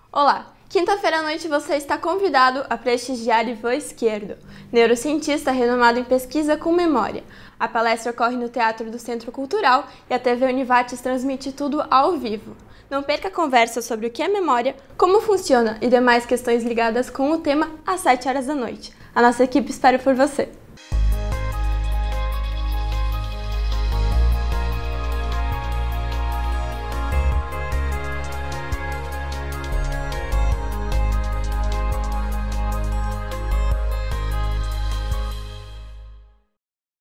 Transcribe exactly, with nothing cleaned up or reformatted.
Olá! Quinta-feira à noite você está convidado a prestigiar Ivan Izquierdo, neurocientista renomado em pesquisa com memória. A palestra ocorre no Teatro do Centro Cultural e a T V Univates transmite tudo ao vivo. Não perca a conversa sobre o que é memória, como funciona e demais questões ligadas com o tema às sete horas da noite. A nossa equipe espera por você!